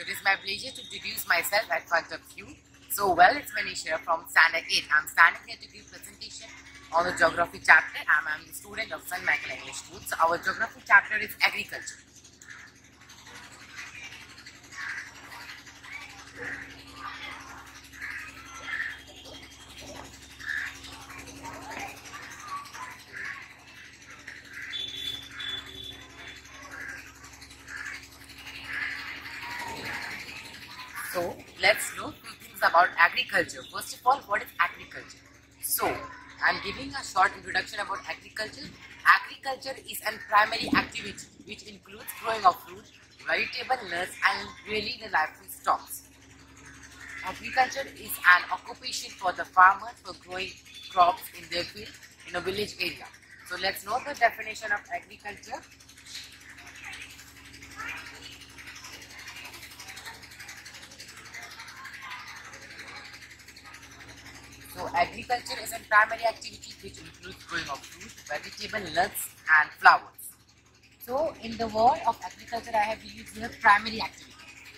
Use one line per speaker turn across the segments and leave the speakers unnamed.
So it is my pleasure to introduce myself at front of you. So well, it's Manisha from Standard 8. I'm standing here to give presentation on the Geography chapter. I'm the student of St. Michael English School. So our Geography chapter is Agriculture. So let's know few things about agriculture. First of all, what is agriculture? So I'm giving a short introduction about agriculture. Agriculture is a primary activity which includes growing of fruit, vegetable, nuts and really the livestock. Agriculture is an occupation for the farmers for growing crops in their field in a village area. So let's know the definition of agriculture. So agriculture is a primary activity which includes growing of fruit, vegetable, nuts and flowers. So in the word of agriculture I have used here primary activity.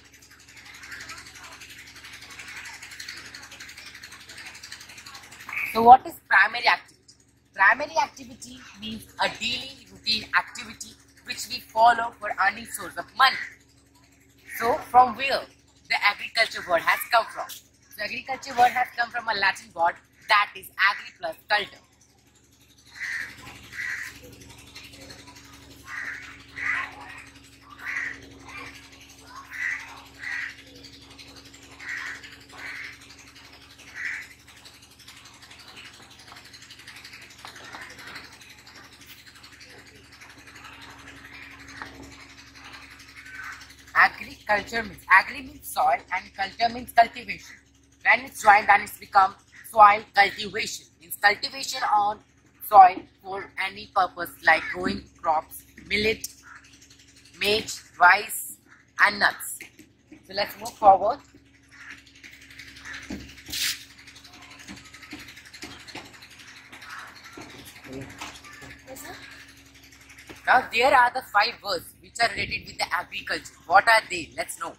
So what is primary activity? Primary activity means a daily routine activity which we follow for earning source of money. So from where the agriculture word has come from? So agriculture word has come from a Latin word that is agri plus culture. Agri means soil and culture means cultivation. When it's joined, then it's become soil cultivation. Means cultivation on soil for any purpose like growing crops, millet, maize, rice and nuts. So let's move forward. Now there are the 5 words which are related with the agriculture. What are they? Let's know.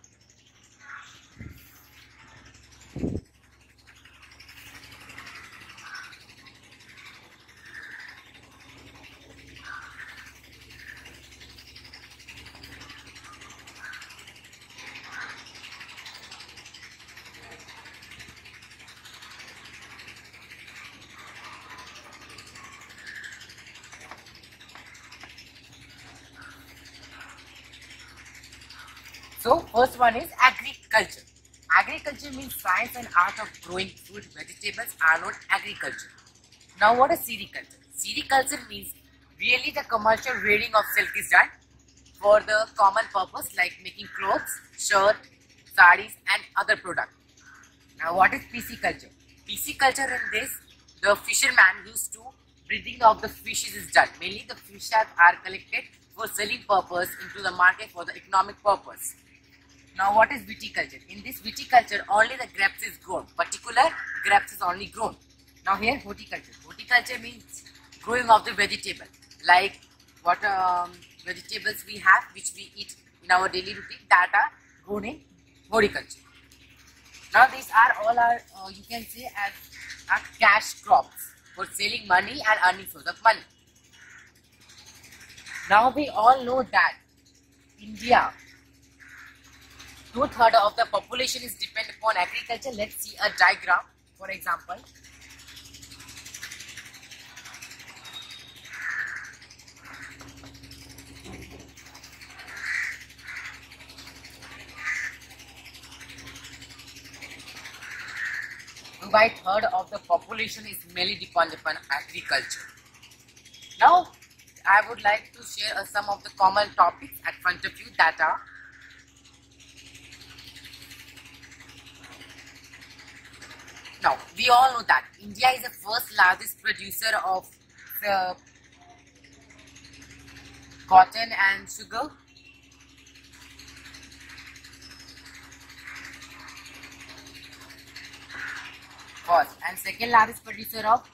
So first one is agriculture. Agriculture means science and art of growing fruit, vegetables are known agriculture. Now what is sericulture? Sericulture means really the commercial rearing of silk is done for the common purpose like making clothes, shirt, sarees and other products. Now what is pisciculture? Pisciculture in this, the fisherman used to breeding of the fishes is done. Mainly the fishes are collected for selling purpose into the market for the economic purpose. Now what is viticulture? In this viticulture only the grapes is grown. Particular grapes is only grown. Now here horticulture. Horticulture means growing of the vegetable. Like what vegetables we have which we eat in our daily routine that are grown in horticulture. Now these are all our you can say as cash crops for selling money and earning source of money. Now we all know that India 2/3 of the population is dependent upon agriculture. Let's see a diagram. For example, by 1/3 of the population is mainly dependent upon agriculture. Now, I would like to share some of the common topics at front of you that are now, we all know that India is the first largest producer of cotton and sugar. First and second largest producer of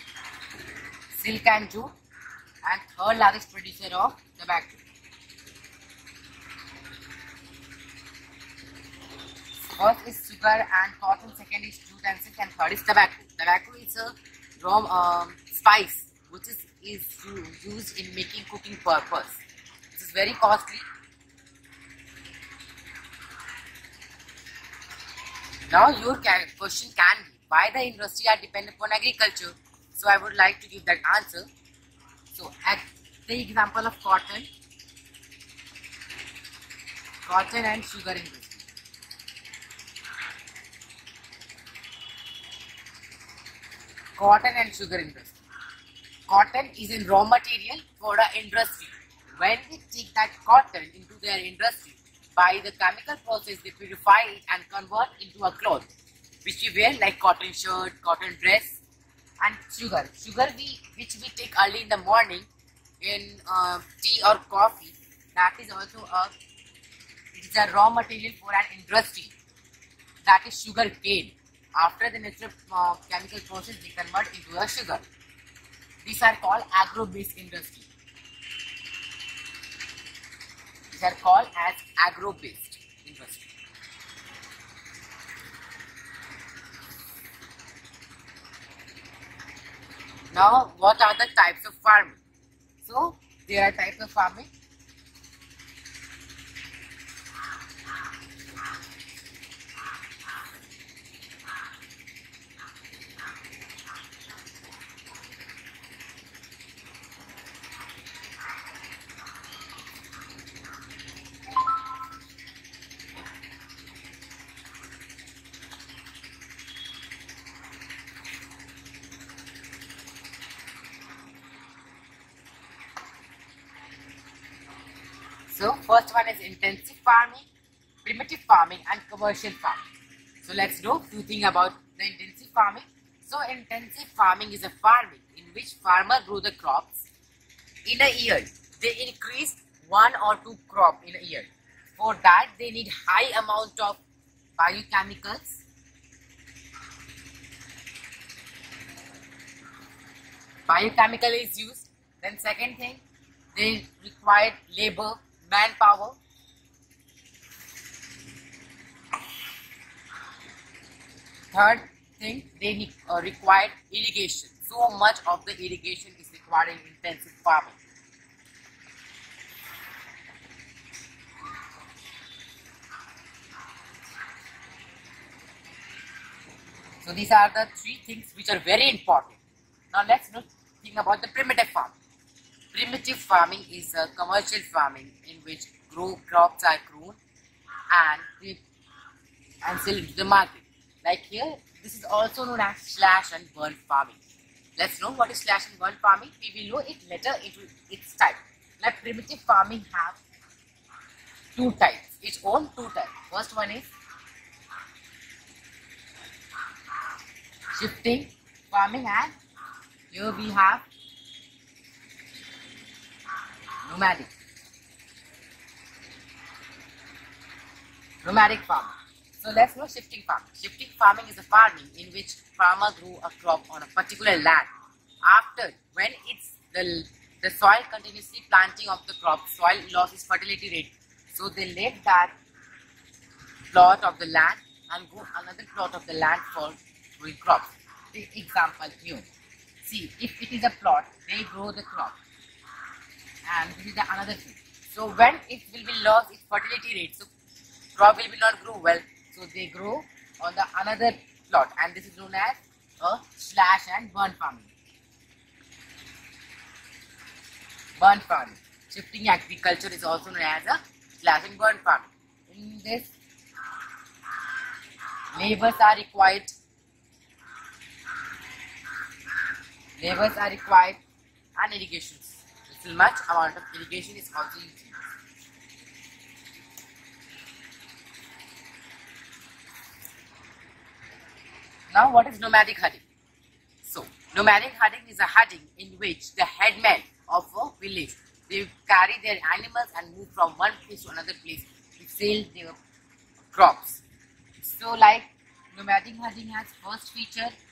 silk and jute, and third largest producer of tobacco. First is sugar and cotton, second is jute and silk, and third is tobacco. Tobacco is a raw spice which is used in making cooking purpose. This is very costly. Now your question can be, why the industry are dependent upon agriculture? So I would like to give that answer. So take example of cotton and sugar industry. Cotton and sugar industry. Cotton is a raw material for the industry. When we take that cotton into their industry, by the chemical process they purify it and convert into a cloth which we wear, like cotton shirt, cotton dress. And sugar which we take early in the morning in tea or coffee, that is also a raw material for an industry, that is sugar cane. After the natural chemical process they convert into a sugar. These are called agro-based industry. These are called as agro-based industry. Now, what are the types of farming? So, there are types of farming. So, first one is intensive farming, primitive farming and commercial farming. So, let's know a few things about the intensive farming. So, intensive farming is a farming in which farmers grow the crops in a year. They increase one or two crops in a year. For that, they need high amount of biochemicals, biochemical is used. Then second thing, they require labor, manpower. Third thing, they need require irrigation. So much of the irrigation is required in intensive farming. So these are the three things which are very important. Now let's think about the primitive farming. Primitive farming is a commercial farming in which crops are grown and sold into the market. Like here, this is also known as slash and burn farming. Let's know what is slash and burn farming. We will know it later into its type. Like primitive farming have two types, its own two types. First one is shifting farming, and here we have nomadic farming. So let's know shifting farming. Shifting farming is a farming in which farmers grow a crop on a particular land. After, when it's the soil continuously planting of the crop, soil loses fertility rate. So they leave that plot of the land and go another plot of the land for growing crops. The example here. See, if it is a plot, they grow the crop. And this is the another thing. So when it will be lost its fertility rate, so crop will not grow well. So they grow on the another plot, and this is known as a slash and burn farming. Burn farming. Shifting agriculture is also known as a slash and burn farming. In this, labors are required. And irrigation. Little much amount of irrigation is also used. Now, what is nomadic herding? So, nomadic herding is a herding in which the headmen of a village, they carry their animals and move from one place to another place to sell their crops. So, like nomadic herding has first feature,